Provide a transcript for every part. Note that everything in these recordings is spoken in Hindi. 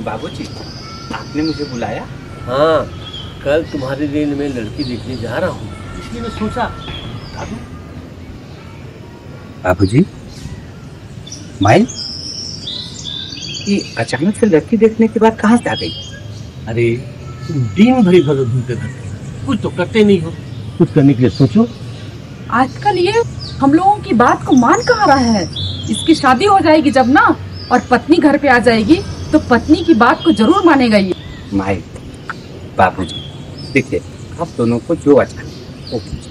बाबूजी, आपने मुझे बुलाया? हाँ, कल तुम्हारे लिए मैं लड़की देखने जा रहा हूँ, इसलिए मैं सोचा बता दूं। बाबूजी, माइल ये अचानक से लड़की देखने के बाद कहाँ से आ गई? अरे तुम दिन भरी भर घूमते रहते हो, कुछ तो करते नहीं हो, कुछ करने के लिए सोचो। आजकल ये हम लोगों की बात को मान कहाँ रहा है। इसकी शादी हो जाएगी जब ना, और पत्नी घर पे आ जाएगी तो पत्नी की बात को जरूर मानेगा ये। माइल, बाबूजी, देखिए आप दोनों को जो अच्छा वो कीजिए।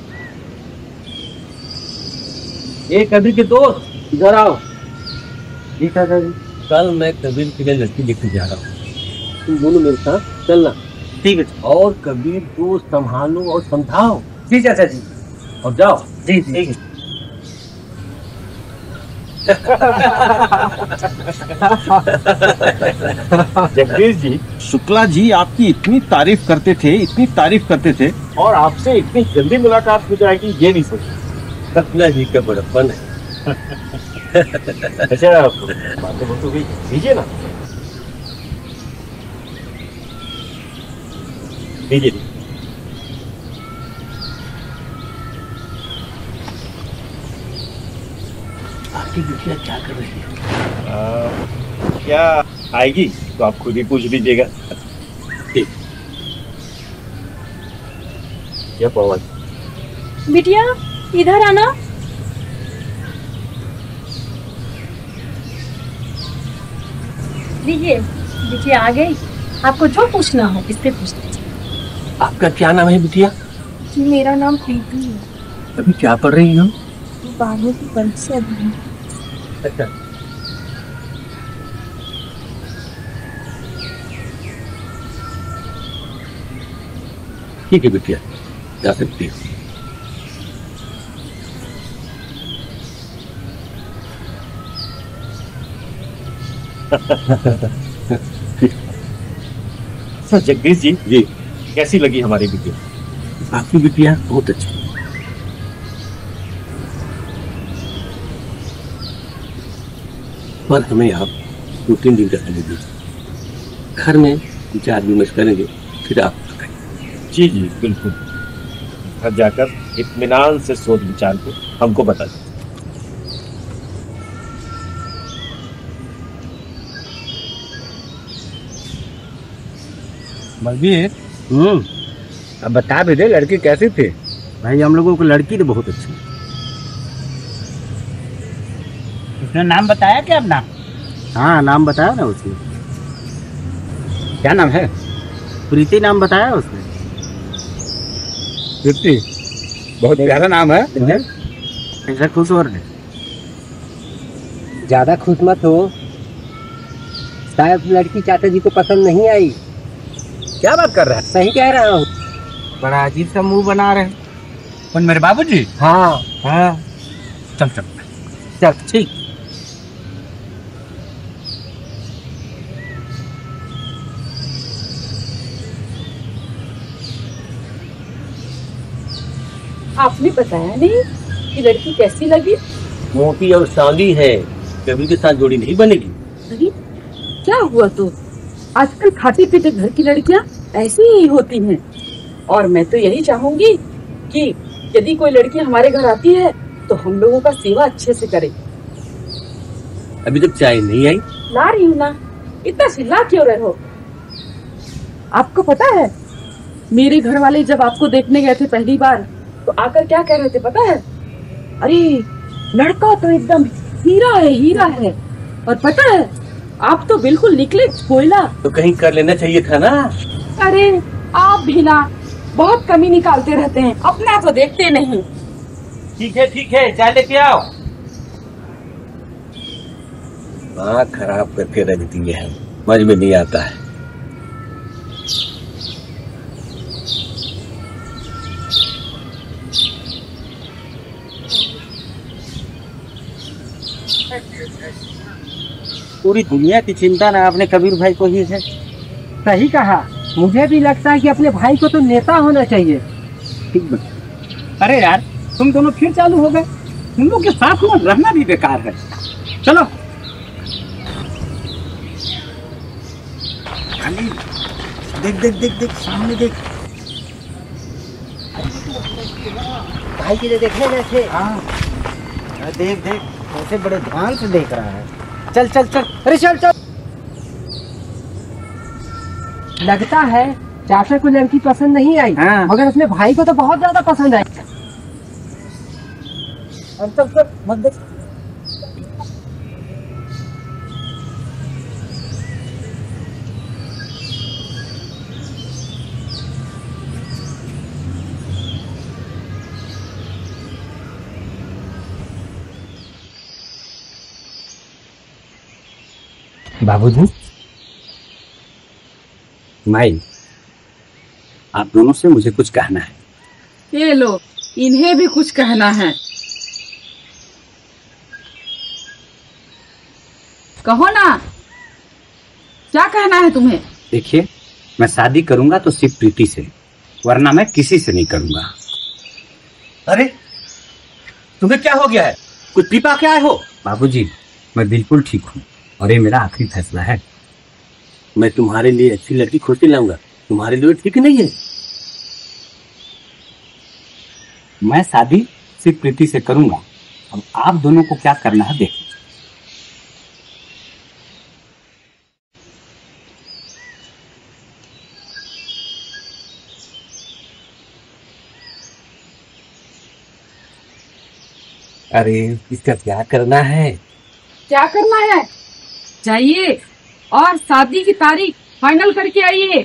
ये कबीर के दोस्त इधर आओ। जी चाचा जी। कल मैं कबीर के लिए लड़की देखने जा रहा हूँ, तुम दोनों मेरे साथ चलना। ठीक है। और कबीर को संभालो और समझाओ। जी चाचा जी। और जाओ। जी ठीक है। जगदीश जी, शुक्ला जी आपकी इतनी तारीफ करते थे और आपसे इतनी जल्दी मुलाकात हो जाएगी ये नहीं सोचा। शुक्ला जी का बड़प्पन है। अच्छा बातें हो गई, दीजिए ना, दीजिए। आपकी बिटिया क्या कर रही है? क्या आएगी तो आप खुद ही पूछ लीजिएगा। ठीक। क्या पवन, बिटिया इधर आना। लीजिए, बिटिया आ गई। आपको जो पूछना हो इससे पूछ लीजिए। आपका क्या नाम है बिटिया? मेरा नाम प्रीति है। अभी क्या पढ़ रही हो? 12वीं की परीक्षा दी। अच्छा, ठीक है बिटिया, जा सकती हो। सर जगदीश जी, जी कैसी लगी हमारी बिटिया? आपकी बिटिया बहुत अच्छी, पर हमें आप 2-3 दिन रहने दीजिए, घर में विचार विमर्श करेंगे, फिर आप बताएंगे। जी जी बिल्कुल, घर जाकर इत्मीनान से सोच विचार को हमको बता दें। बलबीर, अब बता भी दे लड़की कैसी थी? भाई हम लोगों को लड़की तो बहुत अच्छी। उसने नाम बताया क्या अपना? हाँ नाम बताया ना उसने, क्या नाम है? प्रीति नाम बताया उसने। प्रीति, बहुत प्यारा नाम है। ऐसा खुश हो रहे? ज्यादा खुश मत हो, शायद लड़की चाचा जी को पसंद नहीं आई। क्या बात कर रहा है? सही कह रहा हूँ। बड़ा अजीब सा मुंह बना रहे हैं। कौन, मेरे बाबूजी? हाँ हाँ, चल चल चल ठीक। आपने बताया नहीं कि लड़की कैसी लगी? मोटी और सांवली है, कबीर के साथ जोड़ी नहीं बनेगी। अरे क्या हुआ तो? आजकल खाते पीते घर की लड़कियां ऐसी ही होती हैं। और मैं तो यही चाहूंगी कि यदि कोई लड़की हमारे घर आती है तो हम लोगों का सेवा अच्छे से करे। अभी तक चाय नहीं आई? ला रही हूँ ना, इतना चिल्ला क्यों रहे हो? आपको पता है मेरे घर वाले जब आपको देखने गए थे पहली बार तो आकर क्या कह रहे थे पता है? अरे लड़का तो एकदम हीरा है, हीरा है। और पता है आप तो बिल्कुल निकले कोयला। तो कहीं कर लेना चाहिए था ना। अरे आप भी ना बहुत कमी निकालते रहते हैं, अपना तो देखते नहीं। ठीक है, चाय लेके आओ। आँख खराब करके रख दी है, समझ में नहीं आता है। पूरी दुनिया की चिंता ना अपने कबीर भाई को ही है। सही कहा, मुझे भी लगता है कि अपने भाई को तो नेता होना चाहिए। ठीक बात। अरे यार, तुम दोनों फिर चालू हो गए। तुम लोग के साथ में रहना भी बेकार है। चलो खाली देख देख देख देख सामने देख। भाई की देखने गए थे। हाँ देख देख कैसे बड़े ध्यान से देख रहा है। चल चल चल, अरे चल चल। लगता है चाचा को लड़की पसंद नहीं आई। हाँ। मगर अपने भाई को तो बहुत ज्यादा पसंद आई। अब तक मत देख। बाबूजी, माई, आप दोनों से मुझे कुछ कहना है। ये लो, इन्हें भी कुछ कहना है। कहो ना, क्या कहना है तुम्हें? देखिए, मैं शादी करूंगा तो सिर्फ प्रीति से, वरना मैं किसी से नहीं करूंगा। अरे तुम्हें क्या हो गया है? कुछ पी पा के आए हो? बाबूजी, मैं बिल्कुल ठीक हूँ और ये मेरा आखिरी फैसला है। मैं तुम्हारे लिए अच्छी लड़की खोज के लाऊंगा, तुम्हारे लिए ठीक नहीं है। मैं शादी सिर्फ प्रीति से करूंगा। अब आप दोनों को क्या करना है देखिए। अरे इसका क्या करना है? क्या करना है? जाइए और शादी की तारीख फाइनल करके आइए।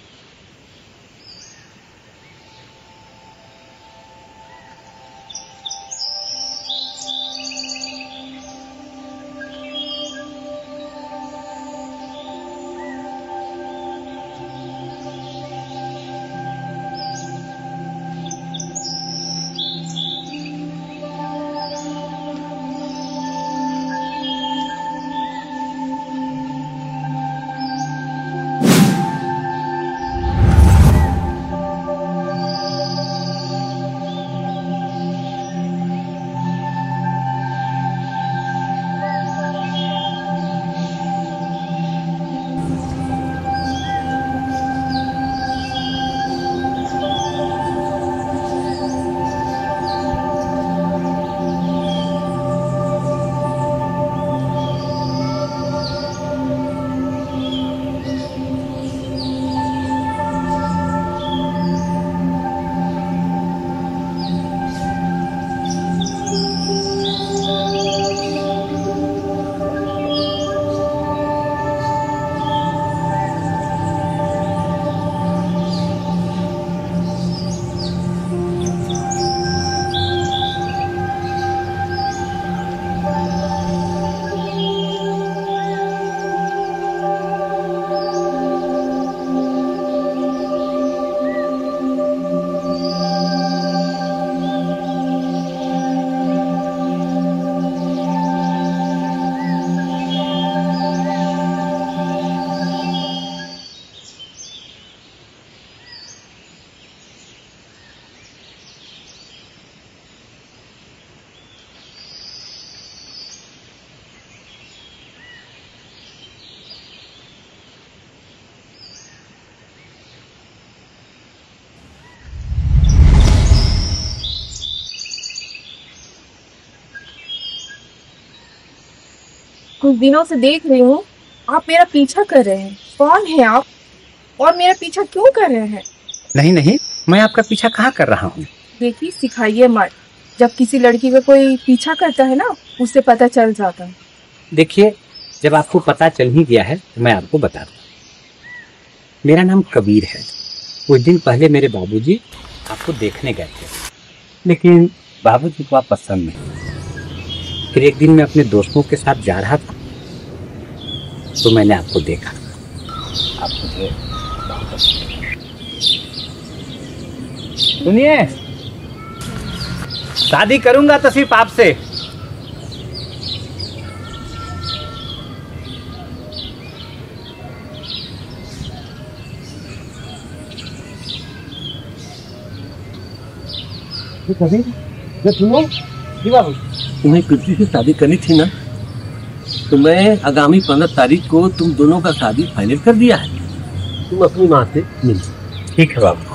कुछ दिनों से देख रही हूँ आप मेरा पीछा कर रहे हैं। कौन है आप और मेरा पीछा क्यों कर रहे हैं? नहीं नहीं, मैं आपका पीछा कहाँ कर रहा हूँ। देखिए, सिखाइए मत। जब किसी लड़की का कोई पीछा करता है ना, उससे पता चल जाता है। देखिए, जब आपको पता चल ही गया है तो मैं आपको बता दूं। मेरा नाम कबीर है। कुछ दिन पहले मेरे बाबूजी आपको देखने गए थे, लेकिन बाबूजी को आप पसंद नहीं। फिर एक दिन मैं अपने दोस्तों के साथ जा रहा था तो मैंने आपको देखा। आप मुझे सुनिए, शादी करूंगा तो सिर्फ आपसे। सुनो तुम्हें कृति से शादी करनी थी ना, तो मैं आगामी 15 तारीख को तुम दोनों का शादी फाइनल कर दिया है। तुम अपनी माँ से मिल लो। ठीक है बाबू।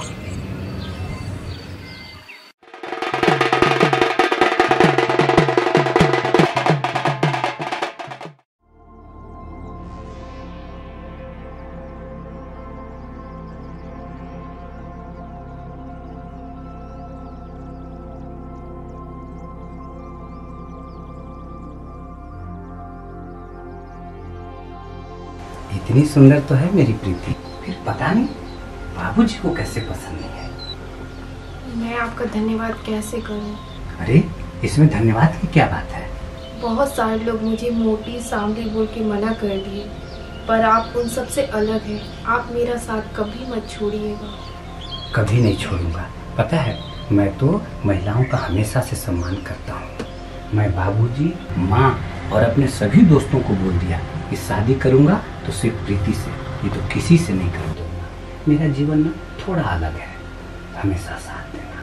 इतनी सुंदर तो है मेरी प्रीति, फिर पता नहीं बाबूजी को कैसे पसंद नहीं है। मैं आपका धन्यवाद कैसे करूं? अरे इसमें धन्यवाद की क्या बात है? बहुत सारे लोग मुझे मोटी सांवली बोल के मना कर दिए, पर आप उन सबसे अलग हैं। आप मेरा साथ कभी मत छोड़िएगा। कभी नहीं छोड़ूंगा। पता है मैं तो महिलाओं का हमेशा से सम्मान करता हूँ। मैं बाबूजी, माँ और अपने सभी दोस्तों को बोल दिया कि शादी करूंगा तो सिर्फ प्रीति से, ये तो किसी से नहीं कर दूंगा। मेरा जीवन ना थोड़ा अलग है, हमेशा साथ देना।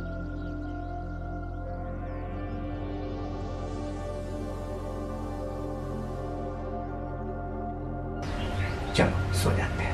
चलो सो जाते हैं।